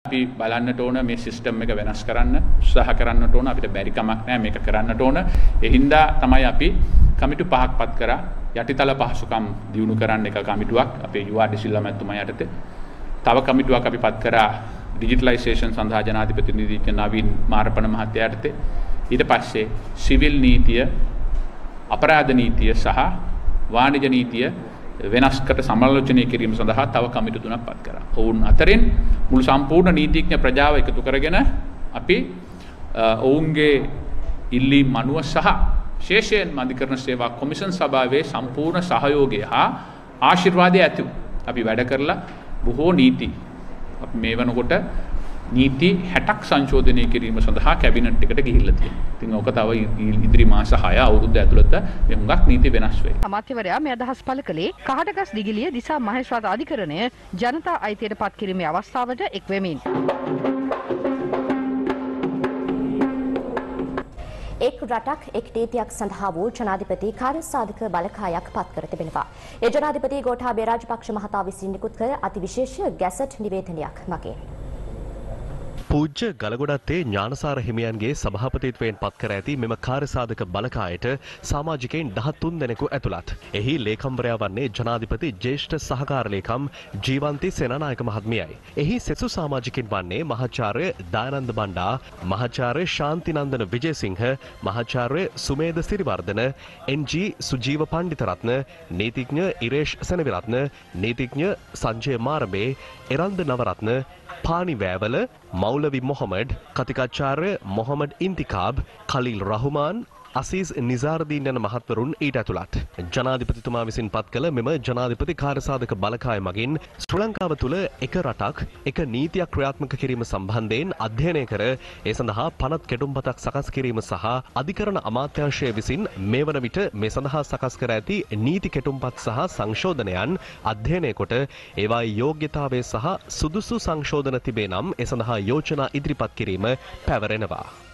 අපි බලන්නට ඕන මේ සිස්ටම් එක වෙනස් කරන්න උත්සාහ කරන්නට ඕන අපිට බැරි කමක් නැහැ මේක කරන්නට ඕන ඒ හින්දා තමයි අපි කමිටු පහක් පත් කරා යටිතල පහසුකම් දියුණු කරන්න එක කමිටුවක් අපේ යුආර් ඩිසිල්වා මැතිතුමා යටතේ තව කමිටුවක් අපි පත් කරා ඩිජිටලයිසේෂන් සඳහා ජනාධිපති නියෝජ්‍ය නවීන් මාරපන මහත්තයා යටතේ ඊට පස්සේ සිවිල් නීතිය අපරාධ නීතිය සහ වාණිජ නීතිය වෙනස්කට සමාලෝචනය කිරීම සඳහා තව කමිටු තුනක් පත් කරා. ඔවුන් අතරින් මුළු සම්පූර්ණ නීතිඥ ප්‍රජාව එකතු කරගෙන අපි ඔවුන්ගේ ඉල්ලීම් මනුව සහ විශේෂයෙන් මධිකරණ සේවා කොමිෂන් සභාවේ සම්පූර්ණ සහයෝගය හා ආශිර්වාදය ඇතිව අපි වැඩ කරලා බොහෝ නීති අපි මේ වෙනකොට නීති 60ක් සංශෝධනය කිරීම සඳහා කැබිනට් එකට ගිහිල්ලා තියෙනවා. ඉතින් ඔක තව ඉදිරි මාස 6 අවුරුද්ද ඇතුළත මේ හුඟක් නීති වෙනස් වෙයි. අමාත්‍යවරයා මේ අදහස් පළ කළේ කහටගස් දිගිලිය දිසා මහේස්ත්‍රාත් අධිකරණය ජනතා අයිතියට පත් කිරීමේ අවස්ථාවට එක් වෙමින්. එක් රටක් එක් නීතියක් සඳහා වූ ජනාධිපති කාර්යසාධක බලකායක් පත් කර තිබෙනවා. ඒ ජනාධිපති ගෝඨාභය රාජපක්ෂ මහතා විසින් නිකුත් කළ අතිවිශේෂ ගැසට් නිවේදනයක් මගින් පූජ්‍ය ගලගොඩත්තේ ඥානසාර හිමියන්ගේ සභාපතිත්වයෙන් පත් කර ඇති මෙම කාර්යසාධක බලකායට සමාජිකයින් 13 දෙනෙකු ඇතුළත්. එහි ලේකම්වරයා වන්නේ ජනාධිපති ජ්‍යෙෂ්ඨ සහකාර ලේකම් ජීවන්ති සේනානායක මහත්මියයි. එහි සෙසු සමාජිකින් වන්නේ මහාචාර්ය දයානන්ද බණ්ඩා, මහාචාර්ය ශාන්තිනන්දන විජේසිංහ, මහාචාර්ය සුමේද සිරිවර්ධන, එන්.ජී. සුජීව පණ්ඩිතරත්න, නීතිඥ ඉරේෂ් සෙනවිරත්න, නීතිඥ සංජය මාරඹේ, එරන්ද නවරත්න, පානි වෑවල, මෞලවි මොහමඩ්, කතිකාචාර්ය මොහමඩ් ඉන්තිකාබ්, කලීල් රහුමාන්, අසීස් නිසාරදීන් යන මහත්වරුන් ඊට ඇතුළත්. ජනාධිපතිතුමා විසින් පත් කළ මෙම ජනාධිපති කාර්යසාධක බලකාය මගින් ශ්‍රී ලංකාව තුළ එක රටක් එක නීතියක් ක්‍රියාත්මක කිරීම සම්බන්ධයෙන් අධ්‍යයනය කර ඒ සඳහා පනත් කෙටුම්පතක් සකස් කිරීම සහ අධිකරණ අමාත්‍යාංශය විසින් මේ වන විට මේ සඳහා සකස් කර ඇති නීති කෙටුම්පත් සහ සංශෝධනයන් අධ්‍යයනය කොට ඒවායි යෝග්‍යතාවය සහ සුදුසු සංශෝධන තිබේ නම් ඒ සඳහා යෝජනා ඉදිරිපත් කිරීම පැවරෙනවා.